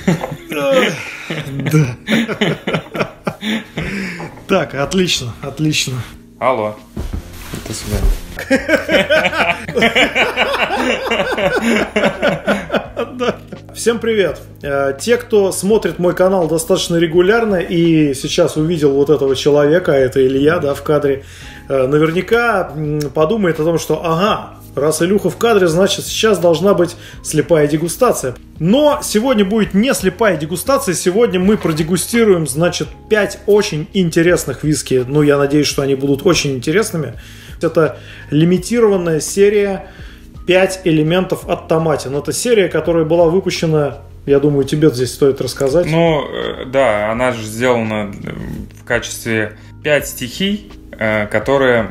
Да. Так, отлично, отлично. Алло. До свидания. Всем привет! Те, кто смотрит мой канал достаточно регулярно и сейчас увидел вот этого человека, это Илья, да, в кадре, наверняка подумает о том, что ага, раз Илюха в кадре, значит сейчас должна быть слепая дегустация. Но сегодня будет не слепая дегустация, сегодня мы продегустируем, значит, 5 очень интересных виски. Ну, я надеюсь, что они будут очень интересными. Это лимитированная серия 5 элементов от Томатин. Это серия, которая была выпущена, я думаю, тебе здесь стоит рассказать. Ну, да, она же сделана в качестве 5 стихий, которые,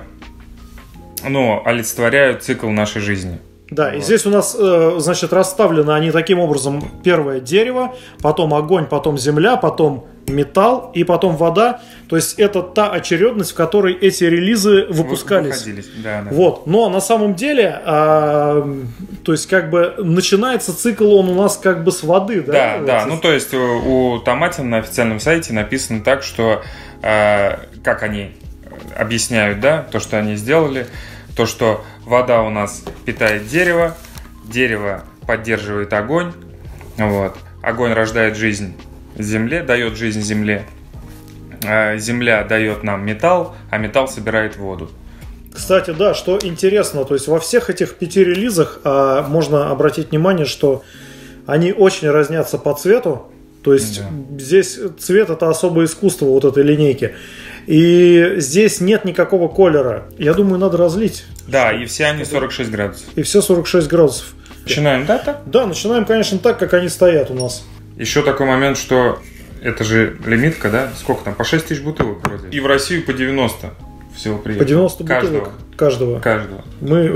ну, олицетворяют цикл нашей жизни. Да, вот. И здесь у нас, значит, расставлены они таким образом: первое дерево, потом огонь, потом земля, потом металл и потом вода. То есть это та очередность, в которой эти релизы выпускались. Да. Вот. Но на самом деле, то есть как бы начинается цикл он у нас как бы с воды, да? Да. Ну то есть у Томатин на официальном сайте написано так, что как они объясняют, да, то, что они сделали, то, что вода у нас питает дерево, дерево поддерживает огонь, вот. Огонь рождает жизнь земле, дает жизнь земле, земля дает нам металл, а металл собирает воду. Кстати, да, что интересно, то есть во всех этих 5 релизах можно обратить внимание, что они очень разнятся по цвету. То есть здесь цвет — это особое искусство вот этой линейки. И здесь нет никакого колера. Я думаю, надо разлить. Да, и все они 46 градусов. И все 46 градусов. Начинаем, да, так? Да, начинаем, конечно, так, как они стоят у нас. Еще такой момент, что это же лимитка, да? Сколько там? По 6 тысяч бутылок вроде. И в Россию по 90 всего приехало. По 90 бутылок каждого. Мы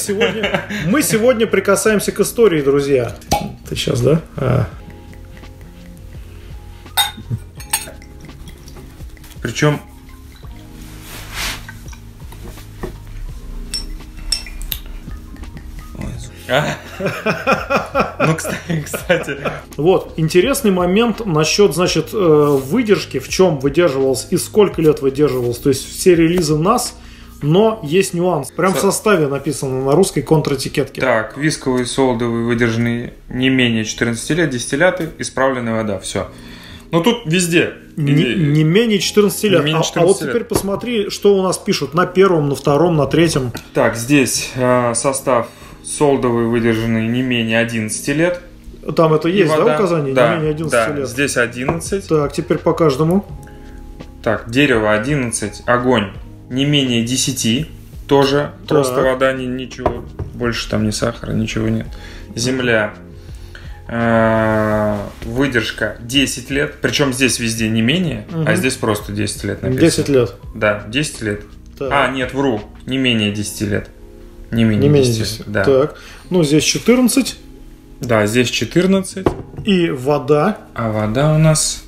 сегодня прикасаемся к истории, друзья. Ты сейчас, да? Причем ну, кстати. Вот, интересный момент насчет, значит, выдержки, в чем выдерживался и сколько лет выдерживался. То есть все релизы NAS, но есть нюанс. Прям в составе написано на русской контр-этикетке. Так, висковые, солодовые, выдержанные не менее 14 лет, дистилляты, исправленная вода, все. Ну тут везде. Не менее 14 лет. А вот теперь посмотри, что у нас пишут на первом, на втором, на третьем. Так, здесь состав солдовый, выдержанный не менее 11 лет. Там это есть, да, указание? Да, не менее 11 лет. Здесь 11. Так, теперь по каждому. Так, дерево 11, огонь не менее 10. Тоже так. Просто вода, ничего, больше там ни сахара, ничего нет. Земля. Выдержка 10 лет. Причем здесь везде не менее, а здесь просто 10 лет написано. 10 лет. Да, 10 лет. Так. Нет, вру. Не менее 10 лет. Не менее 10. Да. Так. Ну, здесь 14. Да, здесь 14. И вода. А вода у нас...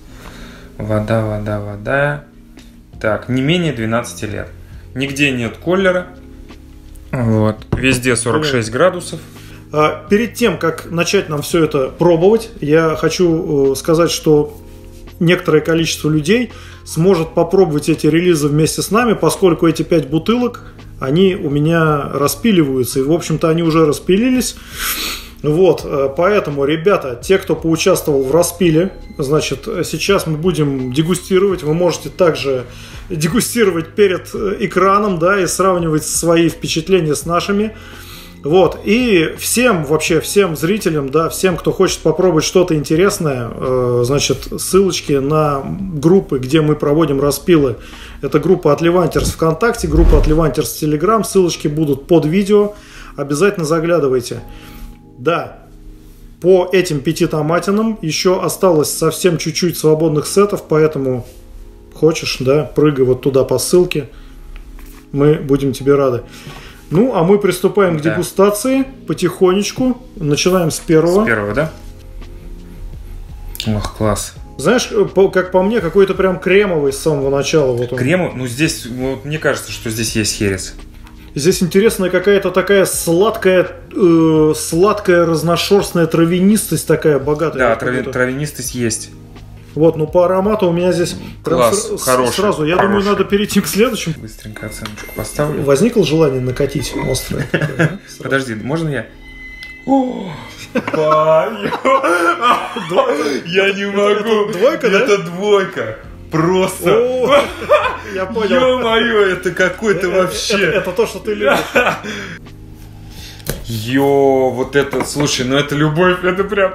Вода. Так, не менее 12 лет. Нигде нет колера. Вот. Везде 46 градусов. Перед тем, как начать нам все это пробовать, я хочу сказать, что некоторое количество людей сможет попробовать эти релизы вместе с нами, поскольку эти 5 бутылок, они у меня распиливаются, и, в общем-то, они уже распилились. Вот, поэтому, ребята, те, кто поучаствовал в распиле, значит, сейчас мы будем дегустировать. Вы можете также дегустировать перед экраном, да, и сравнивать свои впечатления с нашими. Вот, и всем зрителям, да, всем, кто хочет попробовать что-то интересное, значит, ссылочки на группы, где мы проводим распилы. Это группа от Levantiers ВКонтакте, группа от Levantiers в Телеграм, ссылочки будут под видео, обязательно заглядывайте. Да, по этим 5 томатинам еще осталось совсем чуть-чуть свободных сетов, поэтому хочешь, да, прыгай вот туда по ссылке, мы будем тебе рады. Ну, а мы приступаем к дегустации потихонечку. Начинаем с первого. С первого, да? Ох, класс. Знаешь, как по мне, какой-то прям кремовый с самого начала. Вот он. Кремовый? Ну, здесь, вот, мне кажется, что здесь есть херес. Здесь интересная какая-то такая сладкая разношерстная травянистость такая богатая. Да, травянистость есть. Вот, ну по аромату у меня здесь класс, хороший, сразу. Я думаю, надо перейти к следующему. Быстренько оценочку поставлю. Возникло желание накатить острое. Подожди, можно я? Я не могу. Двойка, да? Это двойка. Просто. Я понял. Ё-моё, это какой-то вообще. Это то, что ты любишь. Вот это, слушай, ну это любовь, это прям...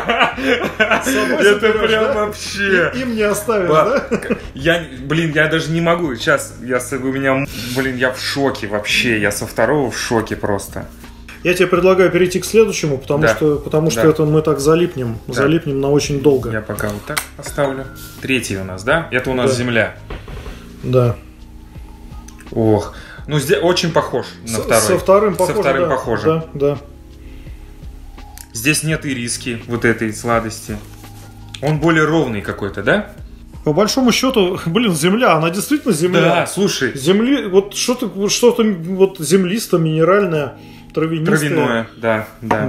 Это прям вообще... Им не оставишь, да? Я даже не могу. Сейчас, я в шоке вообще. Я со второго в шоке просто. Я тебе предлагаю перейти к следующему, потому что это мы так залипнем на очень долго. Я пока вот так поставлю. Третий у нас, да? Это у нас земля. Да. Ох. Ну, здесь очень похож на второй. Со вторым похоже. Да. Здесь нет ириски, вот этой сладости. Он более ровный какой-то, да? По большому счету, земля, она действительно земля. Да, слушай. Земли, вот что-то землисто-минеральное, травянистое. Травяное, да.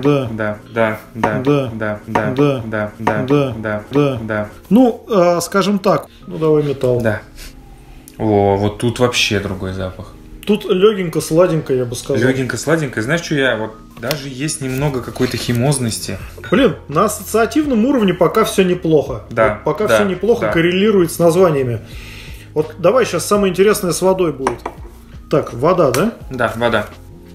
Ну, скажем так, давай металл. Да. О, вот тут вообще другой запах. Тут легенько, сладенько, я бы сказал. Легенько, сладенько. Знаешь, что даже есть немного какой-то химозности. На ассоциативном уровне пока все неплохо. Да. Пока все неплохо коррелирует с названиями. Вот давай сейчас самое интересное с водой будет. Так, вода, да? Да, вода.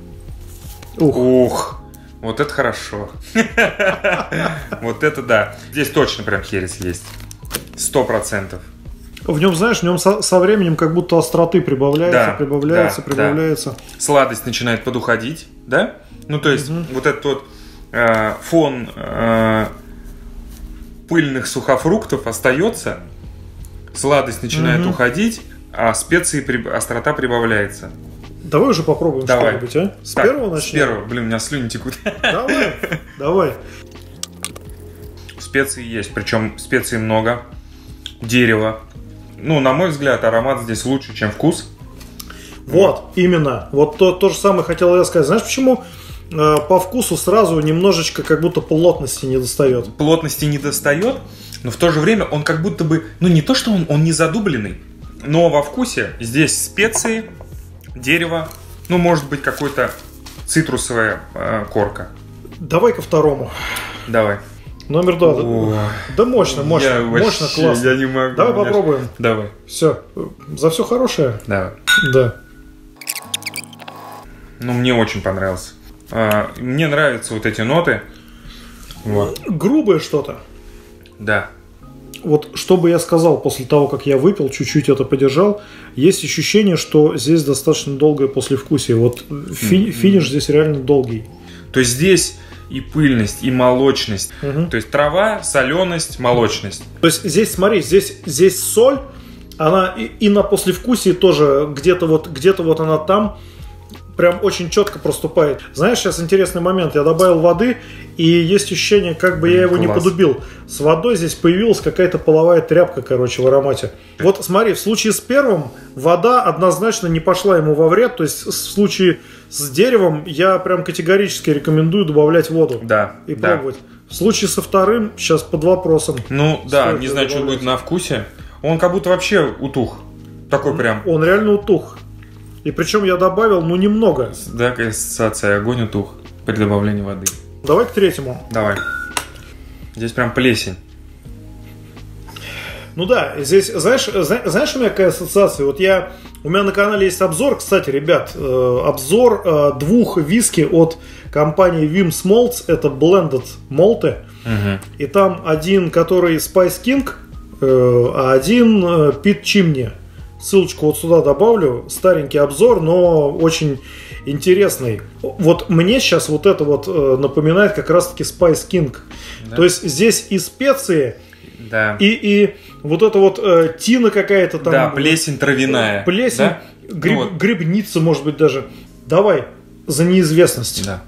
Ух. Вот это хорошо. Вот это да. Здесь точно прям херес есть. 100%. В нем, знаешь, со временем как будто остроты прибавляется. Сладость начинает подуходить, да? Ну, то есть, вот этот вот фон пыльных сухофруктов остается, сладость начинает уходить, а острота прибавляется. Давай уже попробуем что-нибудь, а? С первого начнем? С первого. Блин, у меня слюни текут. Давай. Специи есть, причем специй много. Дерево. Ну, на мой взгляд, аромат здесь лучше, чем вкус. Вот, именно. Вот то же самое хотел я сказать. Знаешь, почему по вкусу сразу немножечко как будто плотности не достает? Плотности не достает, но в то же время он как будто бы... Ну, не то, что он не задубленный, но во вкусе здесь специи, дерево, ну, может быть, какой-то цитрусовая корка. Давай ко второму. Давай. Номер 2. Да мощно, классно. Я не могу. Давай попробуем. Давай. Все. За все хорошее? Давай. Да. Ну, мне очень понравился. Мне нравятся вот эти ноты. Вот. Грубое что-то. Да. Вот что бы я сказал после того, как я выпил, чуть-чуть это подержал, есть ощущение, что здесь достаточно долгое послевкусие. Вот финиш здесь реально долгий. То есть здесь и пыльность, и молочность. То есть трава, соленость, молочность. То есть здесь, смотри, здесь соль, она и на послевкусии тоже где-то вот она там прям очень четко проступает. Знаешь, сейчас интересный момент. Я добавил воды, и есть ощущение, как бы я его не подубил. С водой здесь появилась какая-то половая тряпка, в аромате. Вот смотри, в случае с первым вода однозначно не пошла ему во вред. То есть в случае с деревом я прям категорически рекомендую добавлять воду. Да. И пробовать. В случае со вторым сейчас под вопросом. Ну да, не знаю, что будет на вкусе. Он как будто вообще утух. Такой прям. Он реально утух. И причем я добавил, немного. Да, ассоциация огонь утух при добавлении воды. Давай к третьему. Давай. Здесь прям плесень. Ну да, здесь, знаешь, у меня какая ассоциация? Вот у меня на канале есть обзор, кстати, ребят, обзор 2 виски от компании Vim's Malts, это blended malty. И там один, который Spice King, а один Pete Chimney. Ссылочку вот сюда добавлю. Старенький обзор, но очень интересный. Вот мне сейчас вот это вот напоминает как раз-таки Spice King. Да. То есть здесь и специи, да. и вот это вот тина какая-то там. Да, плесень травяная. Плесень, да? грибница, может быть, даже. Давай, за неизвестность. Да.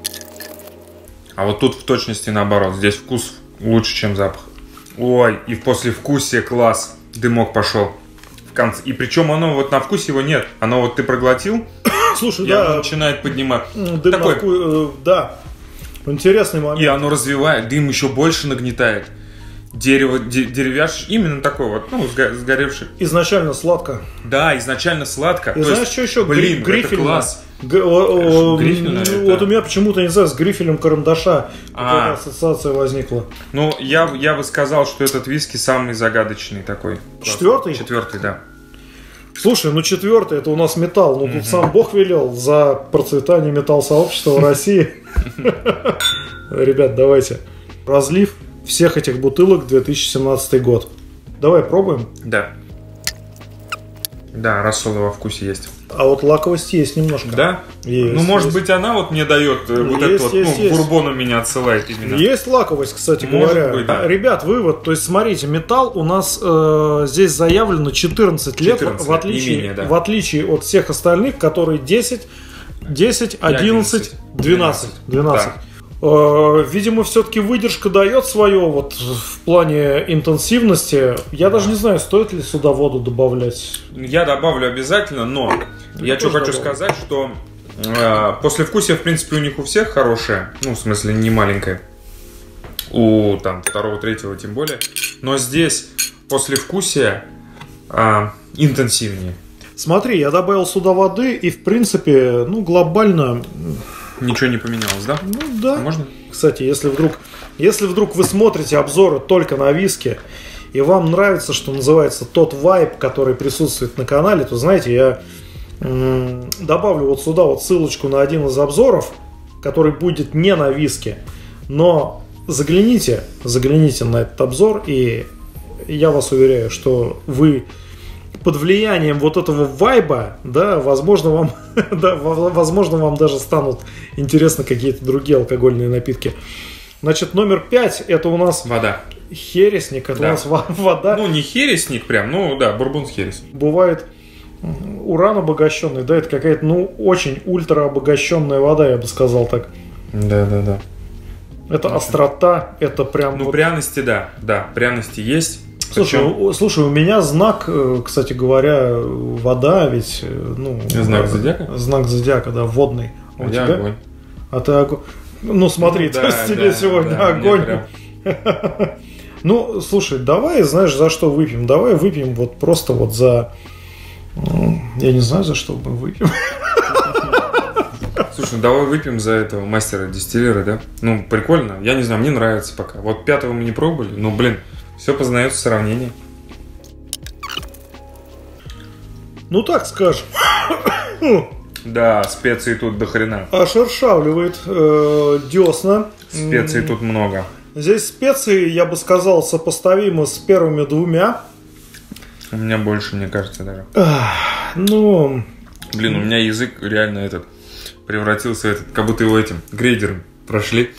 А вот тут в точности наоборот. Здесь вкус лучше, чем запах. Ой, и в послевкусие класс. Дымок пошел. В конце. И причем оно вот на вкусе его нет. Оно вот ты проглотил, Слушай, и оно начинает поднимать. Дым такой... Да. Интересный момент. И оно развивает, дым еще больше нагнетает. Дерево, деревяшь, именно такой вот, ну, сгоревший. Изначально сладко. Да, изначально сладко. И знаешь, что еще? Блин, это класс. Грифель, наверное, вот у меня почему-то, не знаю, с грифелем карандаша какая-то ассоциация возникла. Ну, я бы сказал, что этот виски самый загадочный такой. Четвертый? Четвертый, да. Слушай, ну четвертый, это у нас металл. Ну, тут сам Бог велел за процветание металл-сообщества в России. Ребят, давайте. Разлив всех этих бутылок 2017 год. Давай пробуем? Да. Да, рассола во вкусе есть. А вот лаковости есть немножко. Да? Есть, ну, может быть, она вот мне дает вот это вот, ну, бурбоном меня отсылает именно. Есть лаковость, кстати говоря. Быть, да. Ребят, вывод, то есть, смотрите, металл у нас здесь заявлено 14 лет, 14, в отличие, менее, да. в отличие от всех остальных, которые 10, 11, 12. Да. Видимо, все-таки выдержка дает свое вот в плане интенсивности. Я даже не знаю, стоит ли сюда воду добавлять. Я добавлю обязательно, но я что хочу сказать, что послевкусие, в принципе, у них у всех хорошее. Ну, в смысле, не маленькое. У там второго, третьего тем более. Но здесь послевкусие интенсивнее. Смотри, я добавил сюда воды, и в принципе, ну, глобально... Ничего не поменялось, да? Ну да. Можно? Кстати, если вдруг вы смотрите обзоры только на виски, и вам нравится, что называется, тот вайб, который присутствует на канале, то, знаете, я добавлю вот сюда вот ссылочку на один из обзоров, который будет не на виски, но загляните на этот обзор, и я вас уверяю, что вы под влиянием вот этого вайба, да, возможно, вам даже станут интересны какие-то другие алкогольные напитки. Значит, номер 5 это у нас вода. Хересник, это у нас вода. Ну, не хересник прям, ну да, бурбон с хересом. Бывает уран обогащенный, да, это какая-то, ну, очень ультра обогащенная вода, я бы сказал так. Да. Это острота, это прям... Ну, вот... пряности, да, пряности есть. Слушай, у меня знак, кстати говоря, вода, ведь, ну... Знак зодиака? Знак зодиака, да, водный. А у тебя огонь. А ты огонь. Ну, смотри, то есть тебе сегодня огонь. Ну, слушай, давай, знаешь, за что выпьем? Давай выпьем вот просто вот за... Я не знаю, за что мы выпьем. Слушай, ну давай выпьем за этого мастера-дистиллера, да? Ну, прикольно. Я не знаю, мне нравится пока. Вот 5-го мы не пробовали, но, блин... Все познается в сравнении. Ну так скажем. Да, специй тут до хрена. Ошершавливает десна. Специй тут много. Здесь специи, я бы сказал, сопоставимы с первыми двумя. У меня больше, мне кажется, даже. Ну... Блин, у меня язык реально превратился как будто его этим грейдером прошли.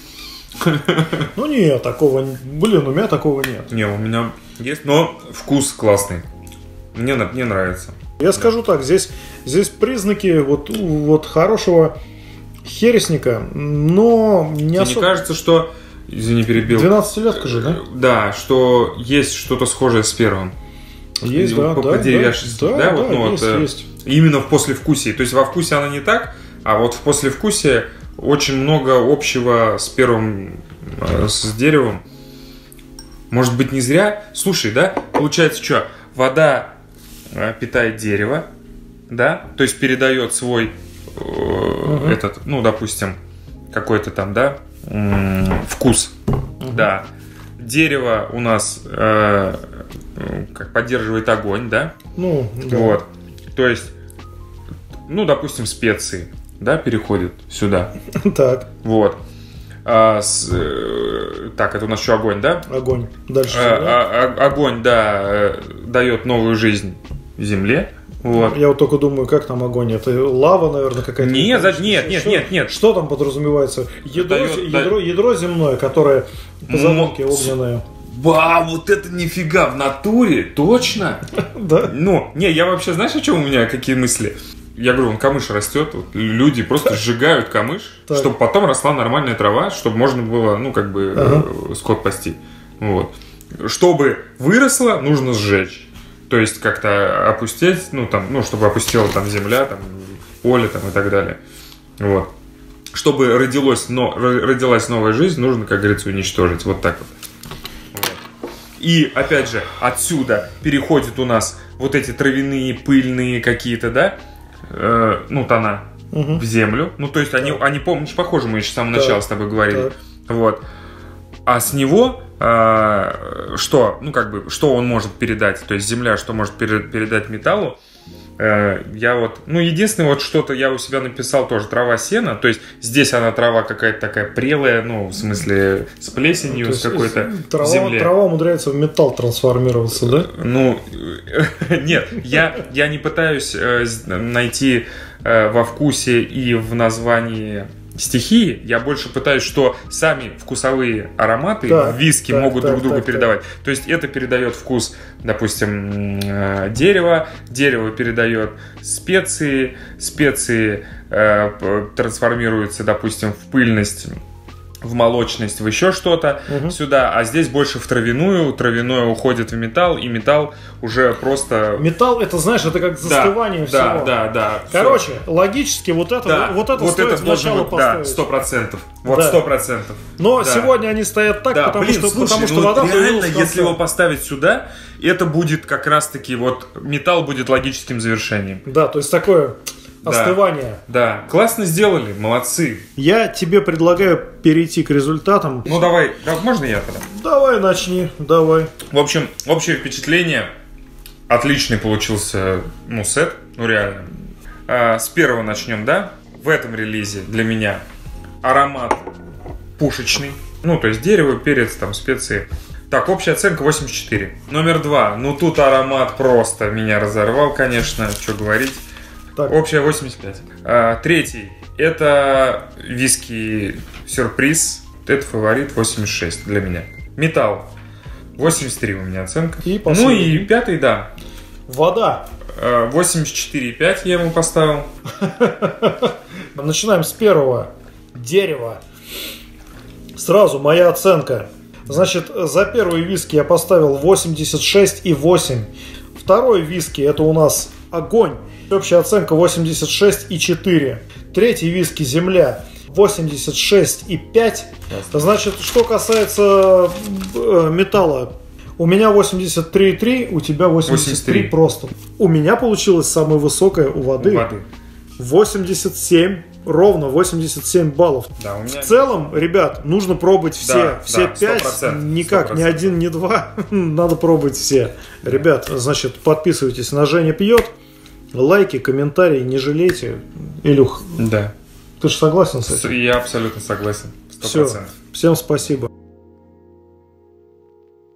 Ну нет, такого, блин, у меня такого нет. Не, у меня есть, но вкус классный. Мне нравится. Я скажу так, здесь признаки вот хорошего хересника, но не особо. Мне кажется, что, извини, перебил. 12-летка же, да? Да, что есть что-то схожее с первым. Есть, да, по деревяшести, да, вот, ну, есть. Именно в послевкусии. То есть во вкусе она не так, а вот в послевкусии очень много общего с первым, с деревом. Может быть, не зря. Слушай, да, получается, что вода питает дерево, да, то есть передает свой этот, ну, допустим, какой-то там, да, вкус, да. Дерево у нас как поддерживает огонь, да. Ну, да. Вот, то есть, ну, допустим, специи. Да, переходит сюда. Так. Вот. Так, это у нас еще огонь, да? Огонь. Дальше. Огонь, да, дает новую жизнь Земле. Вот. Я вот только думаю, как там огонь? Это лава, наверное, какая-то? Нет. Что там подразумевается? Ядро земное, которое по задумке огненное. Вот это нифига, в натуре? Точно? Да. Ну, не, я вообще, знаешь, о чем у меня какие мысли? Я говорю, камыш растет, вот люди просто сжигают камыш, чтобы потом росла нормальная трава, чтобы можно было, ну, как бы, скот пасти. Вот. Чтобы выросло, нужно сжечь. То есть как-то опустить, ну, там, ну, чтобы опустела там земля, там, поле там и так далее. Вот. Чтобы родилась новая жизнь, нужно, как говорится, уничтожить. Вот так вот. И, опять же, отсюда переходят у нас вот эти травяные, пыльные какие-то, да, тона в землю. Ну, то есть, они помнишь, похожи, мы еще с самого начала с тобой говорили. Вот. А с него что он может передать? То есть, земля что может передать металлу? Единственное, вот что-то я у себя написал тоже трава сена. То есть здесь она трава какая-то такая прелая, в смысле с плесенью, с какой-то земле. Трава умудряется в металл трансформироваться, да? Нет, я не пытаюсь найти во вкусе и в названии стихии, я больше пытаюсь, что сами вкусовые ароматы в виски могут друг другу передавать. То есть это передает вкус, допустим, дерева передает специи трансформируются, допустим, в пыльность, в молочность, в еще что-то сюда, а здесь больше в травяную. Травяное уходит в металл, и металл уже просто... Металл, это, знаешь, это как застывание всего. Да. Короче, логически вот это стоит сначала поставить. 100%. 100%. Но сегодня они стоят так, потому что вода реально, если его поставить сюда, это будет как раз-таки металл будет логическим завершением. Да, то есть такое... остывание. Да, классно сделали, молодцы. Я тебе предлагаю перейти к результатам. Давай, можно я тогда? Давай, начни, давай. В общем, общее впечатление, отличный получился, сет, реально. С первого начнем, да? В этом релизе для меня аромат пушечный. То есть дерево, перец, специи. Так, общая оценка 84. Номер 2, тут аромат просто меня разорвал, конечно, что говорить. Так. Общая 85. Третий. Это виски сюрприз. Это фаворит 86 для меня. Металл 83 у меня оценка. И последний. И пятый, да. Вода. 84,5 я ему поставил. Начинаем с первого. Дерево. Сразу моя оценка. Значит, за первый виски я поставил 86,8. Второй виски это у нас огонь. Общая оценка 86,4. Третий виски земля 86,5. Значит, что касается металла, у меня 83,3, у тебя 83 просто. У меня получилось самое высокое у воды. 87, ровно 87 баллов. Да, у меня... В целом, ребят, нужно пробовать все 5, 100%, никак, 100%. Ни один, ни два, надо пробовать все. Ребят, значит, подписывайтесь на Женя пьет, лайки, комментарии не жалейте. Илюх, да. Ты же согласен с этим? Я абсолютно согласен, 100%. Все, всем спасибо.